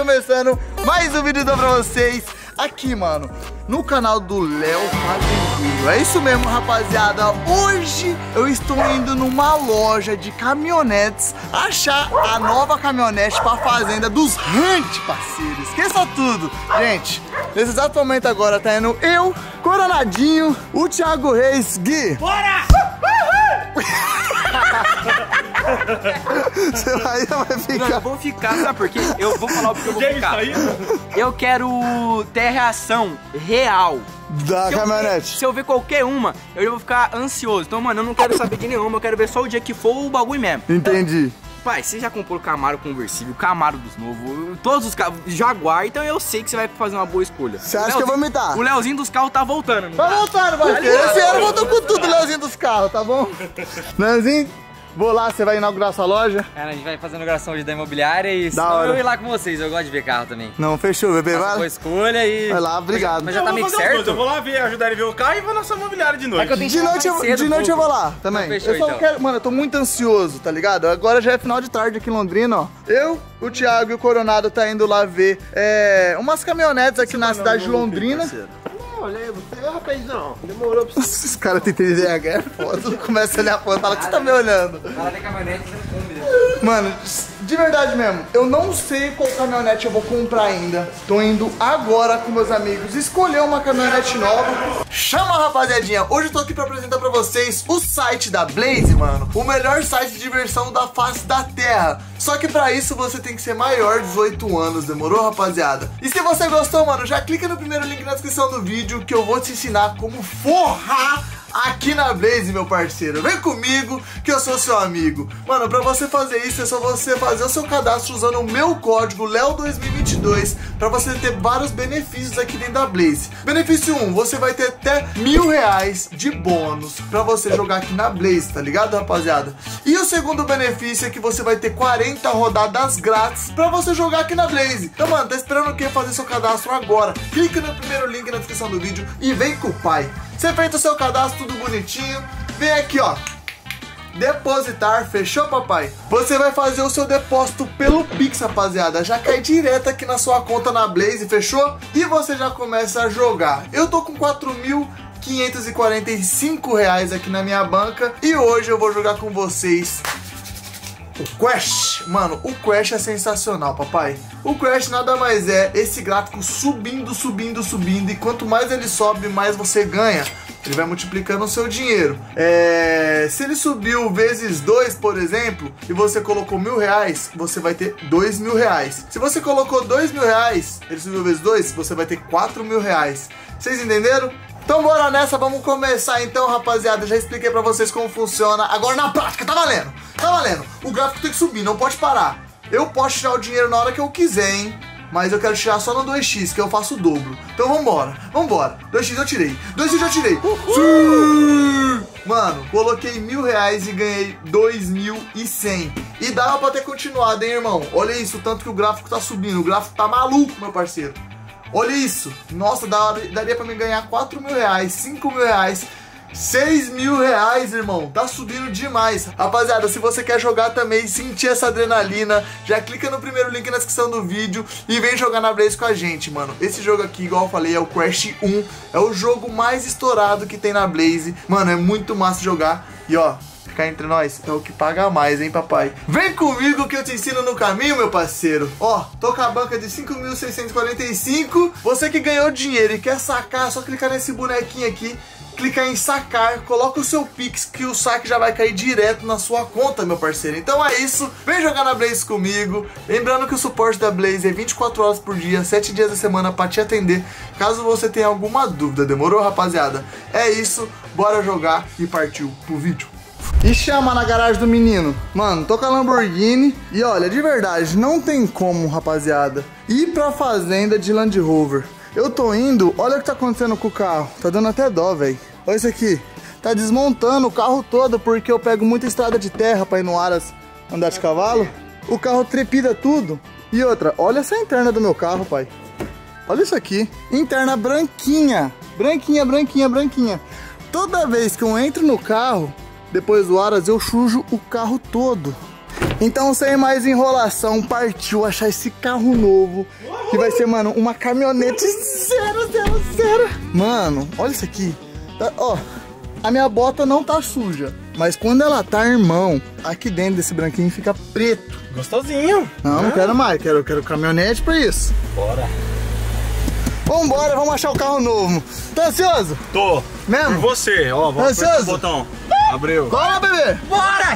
começando mais um vídeo pra vocês aqui, mano, no canal do Léo Fazendeiro. É isso mesmo, rapaziada. Hoje eu estou indo numa loja de caminhonetes achar a nova caminhonete pra fazenda dos Hunt, parceiro. Esqueça tudo. Gente, nesse exato momento agora tá indo eu, Coronadinho, o Thiago Reis, Gui. Bora! Você vai ficar. Não, eu vou ficar, sabe por quê? Eu vou falar porque eu vou ficar. Eu quero ter a reação real Da caminhonete. Se eu ver qualquer uma, eu já vou ficar ansioso. Então, mano, eu não quero saber de nenhuma. Eu quero ver só o dia que for o bagulho mesmo. Entendi. Pai, você já comprou o Camaro conversível, o Camaro dos novos, todos os carros, Jaguar, então eu sei que você vai fazer uma boa escolha. Você acha que eu vou me dar? O Leozinho dos carros tá voltando, não tá? Tá voltando, parceiro. Esse ano voltou com tudo, Leozinho dos carros, tá bom? Leozinho, vou lá, você vai inaugurar sua loja? Cara, a gente vai fazer a inauguração hoje da imobiliária e eu ir lá com vocês, eu gosto de ver carro também. Não, fechou, bebê, vai. Boa escolha e... Vai lá, obrigado. Mas já tá meio certo? Eu vou lá ver, ajudar ele a ver o carro e vou na sua imobiliária de noite. De noite eu vou lá também. Então, fechou, eu só quero, mano, eu tô muito ansioso, tá ligado? Agora já é final de tarde aqui em Londrina, ó. Eu, o Thiago e o Coronado tá indo lá ver umas caminhonetes aqui na cidade de Londrina. Olha, você é rapazão, demorou pra você. Esses caras têm TDAH, é foda. Começa a olhar a foto, fala que você tá me olhando. Cara de caminhonete, mano, de verdade mesmo, eu não sei qual caminhonete eu vou comprar ainda. Tô indo agora com meus amigos escolher uma caminhonete nova. Chama, rapaziadinha, hoje eu tô aqui pra apresentar pra vocês o site da Blaze, mano. O melhor site de diversão da face da terra. Só que pra isso você tem que ser maior de 18 anos, demorou, rapaziada? E se você gostou, mano, já clica no primeiro link na descrição do vídeo que eu vou te ensinar como forrar aqui na Blaze, meu parceiro. Vem comigo que eu sou seu amigo. Mano, pra você fazer isso é só você fazer o seu cadastro usando o meu código LEO2022 pra você ter vários benefícios aqui dentro da Blaze. Benefício 1, você vai ter até R$1000 de bônus pra você jogar aqui na Blaze, tá ligado, rapaziada? E o segundo benefício é que você vai ter 40 rodadas grátis pra você jogar aqui na Blaze. Então, mano, tá esperando o que? Fazer seu cadastro agora. Clica no primeiro link na descrição do vídeo e vem com o pai. Você feito o seu cadastro, tudo bonitinho, vem aqui, ó, depositar, fechou, papai? Você vai fazer o seu depósito pelo Pix, rapaziada, já cai direto aqui na sua conta na Blaze, fechou? E você já começa a jogar. Eu tô com R$4.545 aqui na minha banca e hoje eu vou jogar com vocês o Crash. Mano, o Crash é sensacional, papai. O Crash nada mais é esse gráfico subindo, subindo, subindo. E quanto mais ele sobe, mais você ganha. Ele vai multiplicando o seu dinheiro. Se ele subiu vezes 2, por exemplo, e você colocou R$1000, você vai ter R$2000. Se você colocou R$2000, ele subiu vezes 2, você vai ter R$4000. Vocês entenderam? Então bora nessa, vamos começar então, rapaziada. Já expliquei pra vocês como funciona. Agora na prática, tá valendo? Tá valendo. O gráfico tem que subir, não pode parar. Eu posso tirar o dinheiro na hora que eu quiser, hein? Mas eu quero tirar só no 2x, que eu faço o dobro. Então vambora, vambora. 2x eu tirei, 2x eu tirei. Sim! Mano, coloquei R$1000 e ganhei 2100. E dava pra ter continuado, hein, irmão? Olha isso, o tanto que o gráfico tá subindo. O gráfico tá maluco, meu parceiro. Olha isso. Nossa, daria pra me ganhar R$4000, R$5000, R$6000, irmão. Tá subindo demais. Rapaziada, se você quer jogar também, sentir essa adrenalina, já clica no primeiro link na descrição do vídeo e vem jogar na Blaze com a gente, mano. Esse jogo aqui, igual eu falei, é o Crash 1. É o jogo mais estourado que tem na Blaze. Mano, é muito massa jogar. E ó, ficar entre nós é o que paga mais, hein, papai? Vem comigo que eu te ensino no caminho, meu parceiro. Ó, tô com a banca de 5.645. Você que ganhou dinheiro e quer sacar, é só clicar nesse bonequinho aqui, clicar em sacar, coloca o seu Pix que o saque já vai cair direto na sua conta, meu parceiro. Então é isso, vem jogar na Blaze comigo. Lembrando que o suporte da Blaze é 24 horas por dia, 7 dias da semana pra te atender, caso você tenha alguma dúvida. Demorou, rapaziada? É isso, bora jogar e partiu pro vídeo. E chama na garagem do menino. Mano, tô com a Lamborghini. E olha, de verdade, não tem como, rapaziada, ir pra fazenda de Land Rover. Eu tô indo, olha o que tá acontecendo com o carro. Tá dando até dó, velho. Olha isso aqui. Tá desmontando o carro todo porque eu pego muita estrada de terra pra ir no Aras andar de cavalo. O carro trepida tudo. E outra, olha essa interna do meu carro, pai. Olha isso aqui. Interna branquinha. Branquinha, branquinha, branquinha. Toda vez que eu entro no carro, depois do Aras, eu sujo o carro todo. Então, sem mais enrolação, partiu achar esse carro novo. Que vai ser, mano, uma caminhonete 000. Mano, olha isso aqui. Ó, a minha bota não tá suja. Mas quando ela tá, irmão, aqui dentro desse branquinho fica preto. Gostosinho. Não quero mais. Quero caminhonete pra isso. Bora. Vambora, vamos achar o carro novo. Tá ansioso? Tô. Mesmo? Por você, ó. Vamos apertar o botão. Abriu. Bora, bebê. Bora!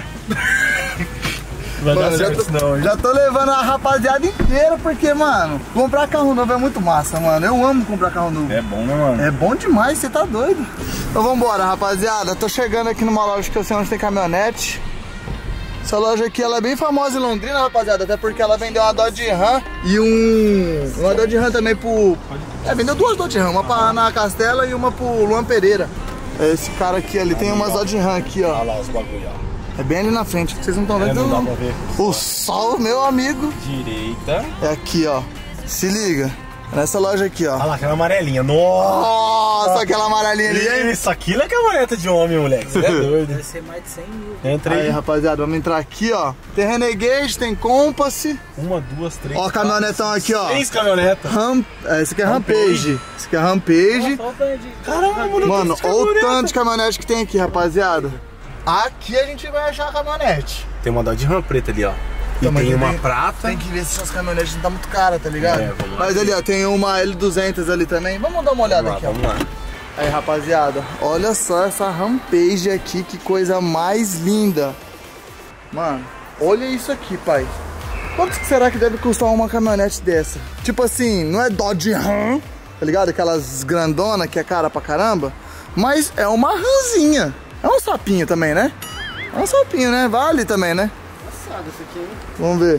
Vai Mano, dar certo não, hein? já tô levando a rapaziada inteira, porque, mano, comprar carro novo é muito massa, mano. Eu amo comprar carro novo. É bom, né, mano? É bom demais, você tá doido. Então vambora, rapaziada. Tô chegando aqui numa loja que eu sei onde tem caminhonete. Essa loja aqui, ela é bem famosa em Londrina, rapaziada. Até porque ela vendeu uma Dodge Ram e uma Dodge Ram também pro... vendeu duas Dodge Ram. Uma pra Ana Castela e uma pro Luan Pereira. Esse cara aqui, ele tem umas Dodge Ram aqui, ó. Olha lá os bagulho, ó. É bem ali na frente, vocês não estão vendo. Não dá pra ver. O sol, meu amigo, Direita. é aqui, ó. Se liga. Nessa loja aqui, ó. Olha lá, aquela amarelinha. Nossa! Nossa, aquela amarelinha ali, hein? Isso, aquilo é caminhonete de homem, moleque. Você é doido. Deve ser mais de 100 mil. Entra Aí, aí. rapaziada, vamos entrar aqui, ó. Tem Renegade, tem Compass. Uma, duas, três. Ó, caminhonetão aqui, ó. 3 caminhonetas. Esse aqui é Rampage. Esse aqui é Rampage. Caramba, Mano, olha o tanto de caminhonete que tem aqui, rapaziada. Aqui a gente vai achar a caminhonete. Tem uma Dodge Ram preta ali, ó. E Então, tem uma prata. Tem que ver se as caminhonetes não tá muito cara, tá ligado? Vamos lá. Mas ali, ó, tem uma L200 ali também. Vamos dar uma olhada aqui, ó. Vamos lá. Aí, rapaziada, olha só essa Rampage aqui, que coisa mais linda. Mano, olha isso aqui, pai. Quanto que será que deve custar uma caminhonete dessa? Tipo assim, não é Dodge Ram, tá ligado? Aquelas grandona que é cara pra caramba. Mas é uma Ramzinha. É um sapinho também, né? É um sapinho, né? Vale também, né? Engraçado isso aqui, hein? Vamos ver.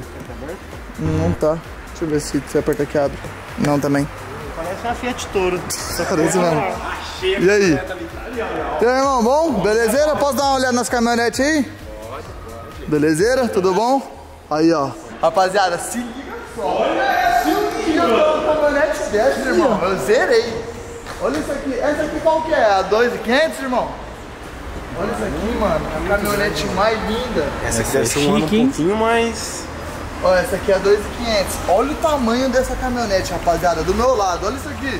Não tá. Deixa eu ver se você aperta aqui abre. Não, também. Parece uma Fiat Toro. Parece mesmo. E aí? E aí, irmão, bom? Belezeira? Posso dar uma olhada nas caminhonetes aí? Pode. Belezeira? Tudo bom? Aí, ó. Rapaziada, se liga só. Se um dia eu dar uma caminhonete dessa, irmão, eu zerei. Olha isso aqui. Essa aqui qual que é? A 2.500, irmão? Olha isso aqui, mano. A caminhonete mais linda. Essa aqui deve ser um ano um pouquinho mais... Ó, essa aqui é a 2.500. Olha o tamanho dessa caminhonete, rapaziada. Do meu lado, olha isso aqui.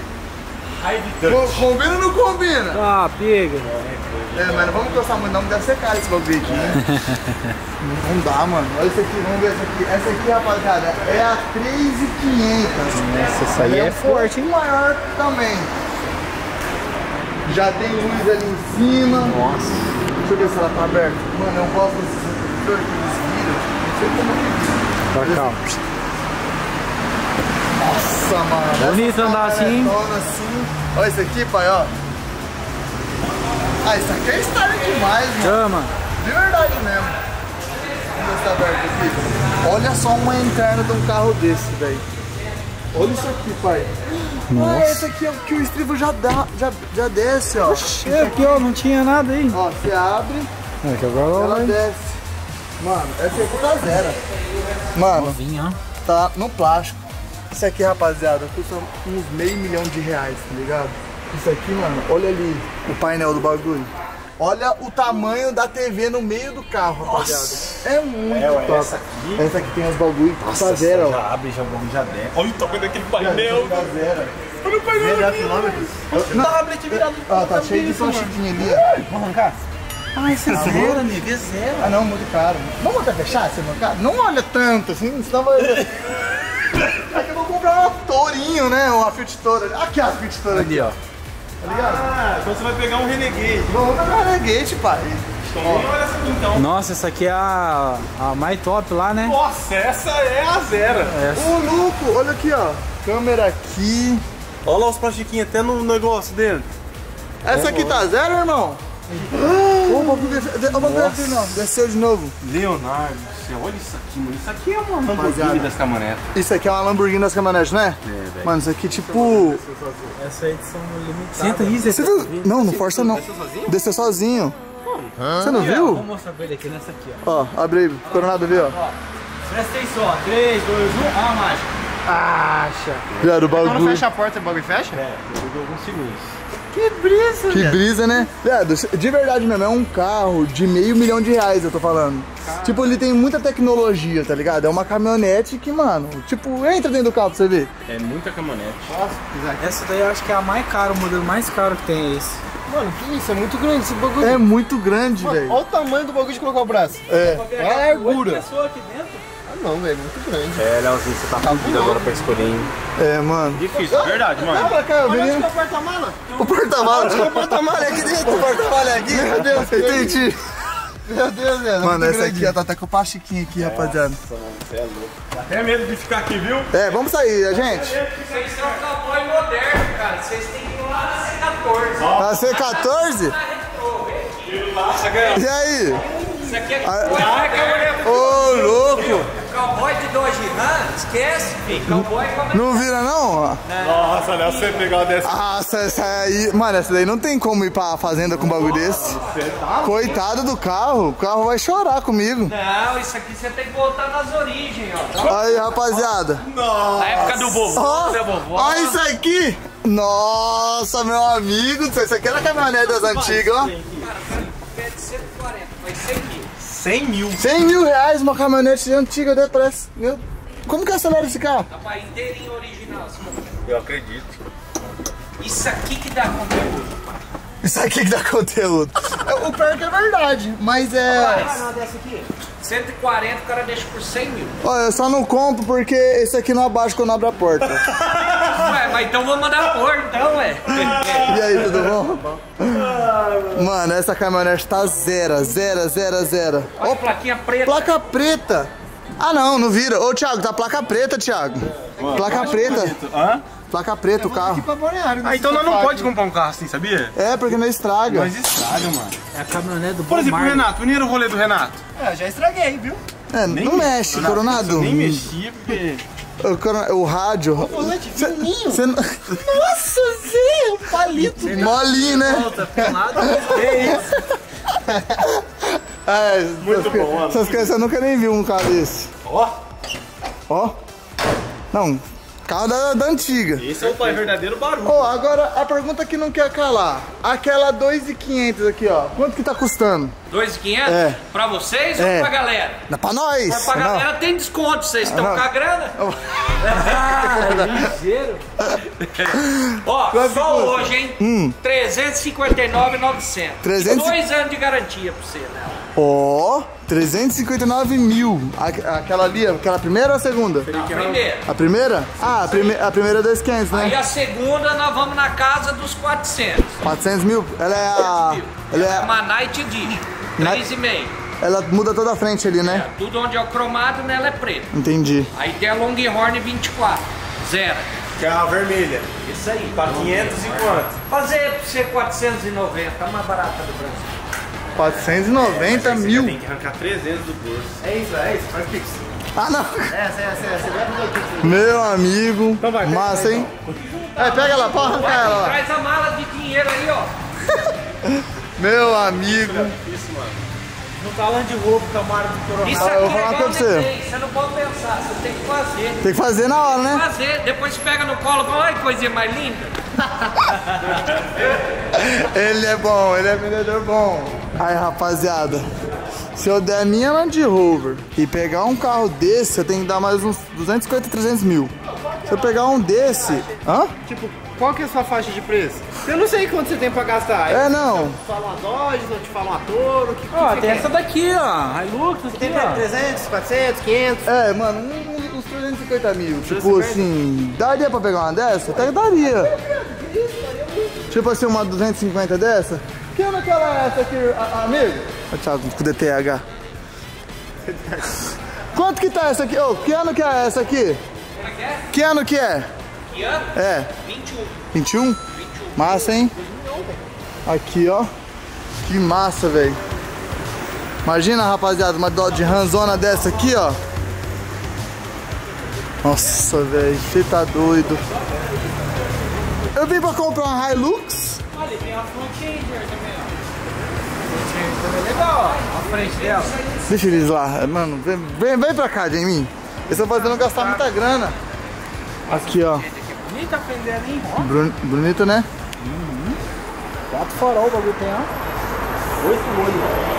Combina ou não combina? Ah, pega. Mas não vamos gostar muito não, deve ser caro esse bagulho aqui, né? Não dá, mano. Olha isso aqui, vamos ver essa aqui. Essa aqui, rapaziada, é a 3.500. Essa aí é forte, hein? Maior também. Já tem luz ali em cima. Nossa. Deixa eu ver se ela tá aberta. Mano, eu gosto desses refletores que eles viram. Não sei como que vira. Pra cá. Nossa, mano. Bonito andar assim. Assim. Olha isso aqui, pai, ó. Ah, isso aqui é style demais, mano. Chama. De verdade mesmo. Vamos ver se tá aberto aqui. Olha só uma interna de um carro desse, velho. Olha isso aqui, pai. Nossa. Ah, esse aqui é o que o estribo já desce, ó. É aqui, ó, não tinha nada aí. Ó, você abre, É que agora ela vai. desce. Mano, essa aqui tá zero. Mano, Vinha, tá no plástico. Isso aqui, rapaziada, custa uns R$500 mil, tá ligado? Isso aqui, mano, olha ali o painel do bagulho. Olha o tamanho da TV no meio do carro, rapaziada. É muito top. Essa aqui tem os bagulho que tá zero, ó. Já abre, já vamos, já der. Olha o tamanho daquele painel. Tá zero. Olha o painel aqui. Ó, tá cheio de plastiquinho ali, ó. Vamos arrancar? Ah, esse é zero, amigo, é zero. Ah, não, muito caro. Vamos até fechar, se não caro? Não olha tanto, assim, senão vai... É que eu vou comprar uma Tourinho, né? Uma Fiat Toro. Aqui, a Fiat Toro aqui, ó. Tá ligado? Ah, então você vai pegar um Renegade. Vamos pegar a Renegade, pai. Olha essa aqui então. Nossa, essa aqui é a mais top lá, né? Nossa, essa é a zero. Ô, louco, olha aqui, ó. Câmera aqui. Olha lá os plastiquinhos até no negócio dentro. Essa aqui tá zero, irmão? Ô, o bagulho desceu, não. Desceu de novo. Leonardo, olha isso aqui, mano. Isso aqui é uma Lamborghini das caminhonetas. Isso aqui é uma Lamborghini das caminhonetes, né? É, velho. Mano, isso aqui tipo... Essa edição limitada. Senta aí, Você viu? Não, não força não. Desceu sozinho. Você não viu? Vou mostrar pra ele aqui nessa aqui, ó. Ó, abre aí, Coronado, vê, ó. Presta atenção, ó. 3, 2, 1, a mágica. Viado, o bagulho. a porta e o bagulho fecha? É, eu dou alguns segundos. Que brisa, Que brisa, né? Viado, de verdade mesmo, é um carro de R$500 mil, eu tô falando. Tipo, ele tem muita tecnologia, tá ligado? É uma caminhonete que, mano, tipo, entra dentro do carro pra você ver. É muita caminhonete. Essa daí eu acho que é a mais cara, o modelo mais caro que tem é esse. Mano, que isso? É muito grande esse bagulho. É muito grande, velho. Olha o tamanho do bagulho de colocar o braço. É. Olha a largura. Pessoa aqui dentro? Ah, não, velho. Muito grande. É, Leozinho, você tá fudido agora pra escolher, hein? É, mano. Difícil, verdade, Vai mano. pra cá, Olha onde menino. que é o porta-mala. O porta-mala. O porta-mala é aqui dentro. O porta-mala é aqui? Meu Deus, entendi. Meu Deus, velho. Mano, essa aqui, ó, tá até com o Pachiquinho aqui, rapaziada. Você é louco. Até medo de ficar aqui, viu? É, vamos sair, gente. Vocês são cowboy moderno, cara. Vocês têm que ir lá na C14. A C14? E aí? Isso aqui é cowboy. Ô, louco. Cowboy de Dodge Ram, esquece, filho. Cowboy como Não vira, não? Nossa, Léo, você pegar uma dessa. Nossa, essa aí... Mano, essa daí não tem como ir pra fazenda com um bagulho desse. Coitado do carro. O carro vai chorar comigo. Não, isso aqui você tem que voltar nas origens, ó. Aí, rapaziada. Na época do vovô, Ó, da vovó. ó isso aqui. Nossa, meu amigo. Isso aqui era caminhonete das antigas, ó. É de 140, vai ser aqui. 100 mil. R$100 mil uma caminhonete antiga, né? Parece... Meu... Como que acelera esse carro? Rapaz, inteirinho original. Eu acredito. Isso aqui que dá conteúdo. Isso aqui que dá conteúdo. O pior que é verdade, mas é... 140 o cara deixa por 100 mil. Olha, eu só não compro porque esse aqui não abaixa quando abre a porta. Ué, mas então vamos mandar pôr, então, ué. E aí, tudo bom? Mano, essa caminhonete tá zero. Olha a plaquinha preta. Placa preta. Ah, não vira. Ô, Thiago, tá placa preta, Thiago. Placa preta. Hã? Placa preta o carro. Ah, então nós não pode comprar um carro assim, sabia? É, porque não estraga. Mas estraga, mano. É a caminhonete do Por exemplo, o Bob Marley. Renato, primeiro rolê do Renato. É, já estraguei, viu? É, não mexe, Coronado. Nem mexi, porque... O rádio. Volante fininho. Você não... Nossa, Zé, um palito. Molinho, né? Volta pelado. É, Muito bom, mano. essas crianças nunca nem viu um carro desse. Ó, Ó. Não, carro da antiga. esse é o pai verdadeiro barulho. Ó, agora a pergunta que não quer calar. Aquela 2.500 aqui, ó. Quanto que tá custando? 2.500? É. Pra vocês É. ou pra galera? Dá pra nós. Mas pra galera tem desconto, vocês estão Não. com a grana? Ligeiro. Ó, Quanto só custa? hoje, hein? 359.900. 300? 2 anos de garantia pra você, né? Ó, 359 mil. Aquela ali, aquela primeira ou a segunda? Não, primeiro. A primeira? Ah, a primeira é 2.500, Aí né? a segunda nós vamos na casa dos 400. 400 mil? Ela é a... Ela é Uma Night Edition. 3,5. Ela muda toda a frente ali, né? Tudo onde é o cromado, nela é preto. Entendi. Aí tem a Longhorn 24. Zero. Que é a vermelha. Isso aí. Pra 500 e quanto? Fazer pra você 490, a mais barata do Brasil. 490 mil. Tem que arrancar 300 do bolso. É isso, faz pix. Ah, não. Essa, leva o pix. Meu amigo. Massa, hein? É, pega ela, pode arrancar ela lá. Traz a mala de dinheiro aí, ó. Meu amigo. Não tá lá de roubo, Camaro do Coronado. Isso eu aqui vou é falar igual pra você. neném, você não pode pensar, você tem que fazer. Tem que fazer na hora, né? Fazer, depois você pega no colo e fala, ai, coisinha mais linda. Ele é bom, ele é vendedor bom. Aí, rapaziada, se eu der a minha Land Rover e pegar um carro desse, eu tenho que dar mais uns 250, 300 mil. Se eu pegar um desse... Hã? Tipo, qual que é a sua faixa de preço? Eu não sei quanto você tem pra gastar. É, não. Fala uma Dodge, não te fala uma Toro, o que Ó, você tem quer? essa daqui, ó. Hilux aqui, Tem ó. 300, 400, 500. É, mano, uns 350 mil. Tipo assim, daria pra pegar uma dessa? Até que daria. Tipo assim, uma 250 dessa? Que ano que ela é essa aqui, amigo? Ô, Thiago, com DTH. Quanto que tá essa aqui? Ô, que ano que é essa aqui? Que ano que é? Que ano? É, 21. 21? Massa, hein? Aqui, ó. Que massa, velho. Imagina, rapaziada, uma Dodge Ranzona dessa aqui, ó. Nossa, velho, você tá doido. Eu vim pra comprar uma Hilux. Olha, tem uma Frontier também, ó. Frontier também é legal, ó. A frente dela. Deixa eles lá, mano. Vem pra cá, Jamie. Eles estão fazendo gastar muita grana. Aqui, ó. Bonita a frente dela, hein? Bonito, né? 4 farol o bagulho tem, ó. 8 olhos.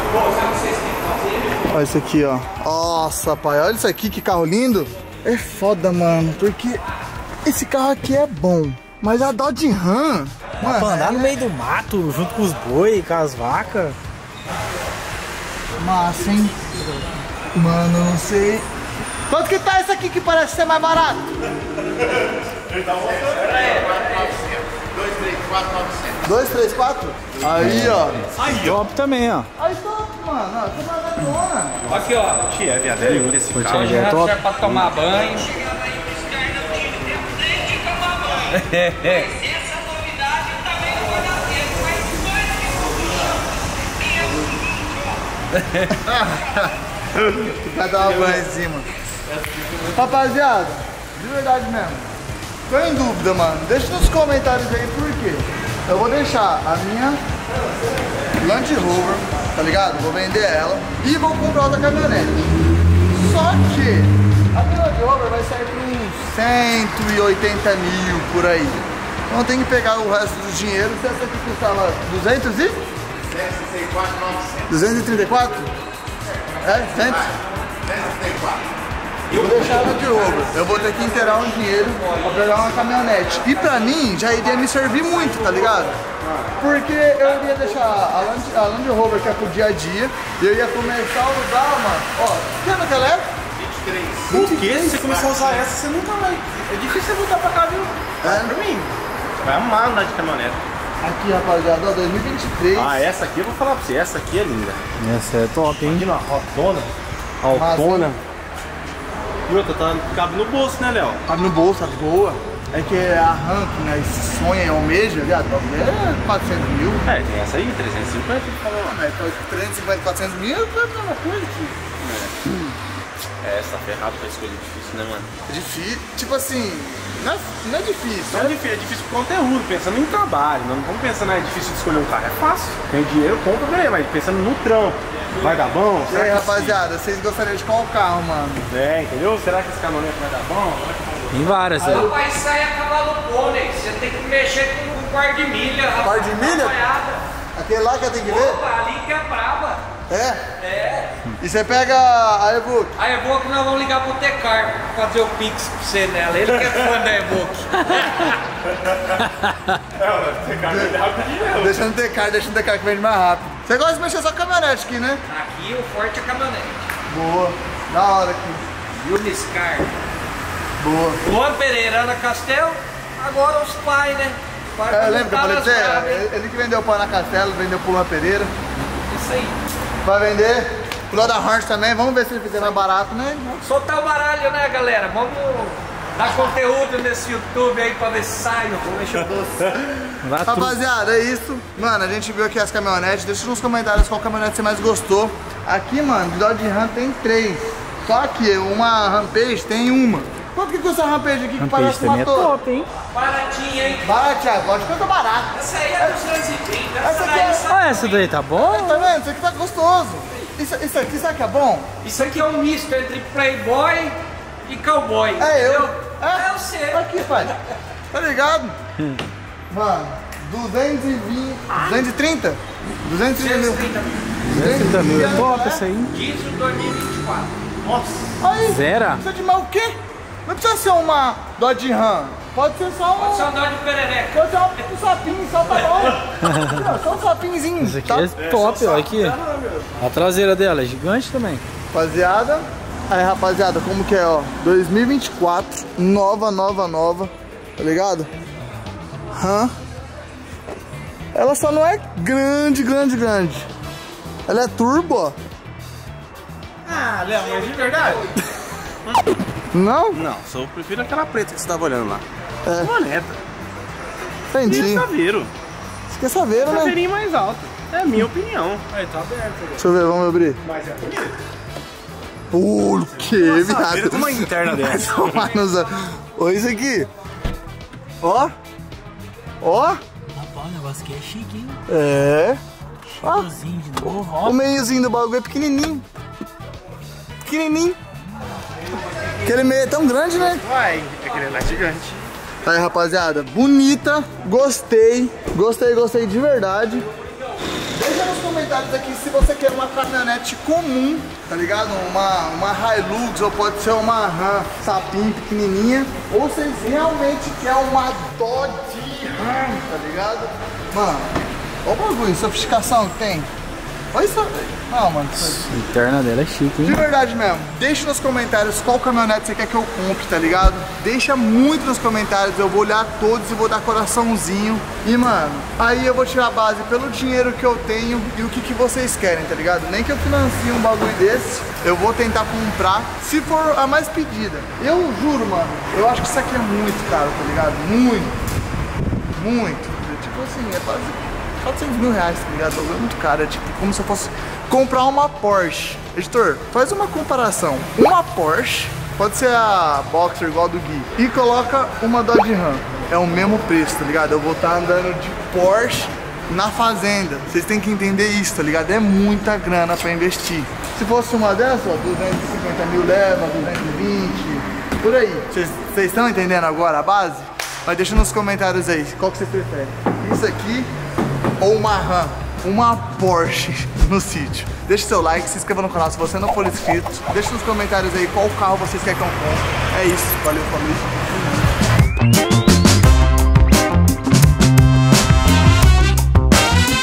Olha isso aqui, ó. Nossa, pai, olha isso aqui, que carro lindo. É foda, mano, porque esse carro aqui é bom, mas a Dodge Ram, mano, Pra andar no meio do mato, junto com os boi, com as vacas. massa, hein? Mano, não sei. Quanto que tá esse aqui que parece ser mais barato? 234? Aí, ó. Top também, ó. Aí top, mano. Ó, tô maratona. Aqui, ó. Tia, viadelo desse carro. Já é top. Já é pra tomar banho. Vai dar uma banha em cima. Rapaziada, de verdade mesmo, tô em dúvida, mano. Deixa nos comentários aí por quê. Eu vou deixar a minha Land Rover, tá ligado? Vou vender ela e vou comprar outra caminhonete. Só que a minha Land Rover vai sair por uns 180 mil por aí. Então eu tenho que pegar o resto do dinheiro. Se essa aqui custava 200 e? 234? É? 100? 234. Eu vou deixar ela de Rover. Eu vou ter que inteirar um dinheiro pra pegar uma caminhonete. E pra mim já iria me servir muito, tá ligado? Porque eu iria deixar a Land Rover, que é pro dia a dia, e eu ia começar a usar, mano. Ó, que ano que ela é? 23. Por quê? Se você começar a usar essa, você nunca vai. É difícil você voltar pra cá, viu? É? Pra mim. Você vai amar andar de caminhonete. Aqui, rapaziada, ó, 2023. Ah, essa aqui eu vou falar pra você. Essa aqui é linda. Essa é top, hein? Imagina, rodona. Altona. E outra, cabe no bolso, né, Léo? Cabe no bolso, tá boa. É que a Ram, que nós sonha e almeja, viado, é 400 mil. É, tem essa aí, 350. Mas 350, 400 mil é a mesma coisa, tio. É, essa ferrada pra escolher difícil, né, mano? É difícil, tipo assim, não é difícil. Não é difícil pro conteúdo, pensando em trabalho. Não vamos pensando, é difícil de escolher um carro. É fácil. Tem dinheiro, compra, beleza, mas pensando no trampo. Vai dar bom? E aí, rapaziada, vocês gostariam de qual carro, mano? É, entendeu? Será que esse caminhonete vai dar bom? Tem várias, né? Rapaz, sai a cavalo pônei. Você tem que mexer com um par de milha. Rapaz. Par de milha? Aquele lá que eu tenho que ver? Opa, ali que é braba. É? É. E você pega a Evoque? A Evoque nós vamos ligar pro Tecar pra fazer o Pix pra você nela. Ele que é fã da Evoque. Deixando o Tecar que vende mais rápido. Você gosta de mexer só com caminhonete aqui, né? Aqui o forte é caminhonete. Boa. Da hora aqui. Uniscar. Boa. Luan Pereira, Ana Castel. Agora os pais, né? Os pais É, vão lembra que eu botar falei pra nas você? bravas, hein? Ele que vendeu o pão na Castelo, vendeu pro Luan Pereira. Isso aí. Vai vender pro lado da Horns também. Vamos ver se ele fizer mais barato, né? Soltar o baralho, né, galera? Vamos dar conteúdo nesse YouTube aí pra ver se sai. Vamos mexer o doce. Rapaziada, é isso. Mano, a gente viu aqui as caminhonetes. Deixa nos comentários qual caminhonete você mais gostou. Aqui, mano, de Dodge Ram tem 3. Só que uma Rampage tem uma. Quanto que custa a Rampage aqui que parece uma torre? hein? Baratinha, hein? Baratinha, lógico que eu tô barato. Essa aí é 230. Essa aqui é... Ah, essa daí tá bom? Tá vendo? Isso aqui tá gostoso. Isso aqui, sabe que é bom? Isso aqui é um misto entre playboy e cowboy. É eu. Entendeu? É? Eu sei. Aqui, pai. Tá ligado? Mano, 220... 230? 230 mil. 230 mil, é top né? essa aí. Diesel 2024. Aí, Zera? precisa de mais o quê? Não precisa ser uma Dodge Ram. Pode ser só um... Só dó de perereca. Pode ser um sapinho, só tá bom. Só um sapinhozinho. Essa aqui Tá? é top, olha aqui. A traseira dela é gigante também. Rapaziada. Aí, rapaziada, como que é, ó? 2024, nova. Tá ligado? Ram. Ela só não é grande. Ela é turbo, ó. Ah, Léo, mas de verdade? Não? Não, eu prefiro aquela preta que você tava olhando lá. É. Moneta. Entendi. E saveiro. Você quer saber, né? Saveirinho mais alto. É a minha opinião. Aí, tá aberto. Deixa eu ver, vamos abrir. Mas é bonito. O que, viado? Com uma interna dessa. Tomar nos... Olha isso aqui. Ó. Ó. Rapaz, o negócio aqui é chique, hein? É. Cheirosinho de novo, ó. O meiozinho do bagulho é pequenininho. Aquele meio é tão grande, né? Vai, é que ele é gigante. Aí, rapaziada, bonita, gostei de verdade. Deixa nos comentários aqui se você quer uma caminhonete comum, tá ligado? Uma Hilux ou pode ser uma Ram sapinho pequenininha, ou vocês realmente querem uma Dodge Ram, tá ligado? Mano, olha o bagulho, sofisticação que tem. Olha isso, velho. Não, mano. A interna dela é chique, hein? De verdade mesmo. Deixa nos comentários qual caminhonete você quer que eu compre, tá ligado? Deixa muito nos comentários. Eu vou olhar todos e vou dar coraçãozinho. E, mano, aí eu vou tirar a base pelo dinheiro que eu tenho e o que vocês querem, tá ligado? Nem que eu financie um bagulho desse, eu vou tentar comprar se for a mais pedida. Eu juro, mano, eu acho que isso aqui é muito caro, tá ligado? Muito. Tipo assim, é quase 400 mil reais, tá ligado? É muito caro, é tipo como se eu fosse comprar uma Porsche. Editor, faz uma comparação. Uma Porsche, pode ser a Boxer igual a do Gui, e coloca uma Dodge Ram. É o mesmo preço, tá ligado? Eu vou estar andando de Porsche na fazenda. Vocês têm que entender isso, tá ligado? É muita grana pra investir. Se fosse uma dessas, ó, 250 mil leva, 220, por aí. Vocês estão entendendo agora a base? Mas deixa nos comentários aí, qual que vocês preferem? Isso aqui ou uma Ram, uma Porsche no sítio. Deixa seu like, se inscreva no canal se você não for inscrito. Deixa nos comentários aí qual carro vocês querem que eu compre. É isso, valeu, falou.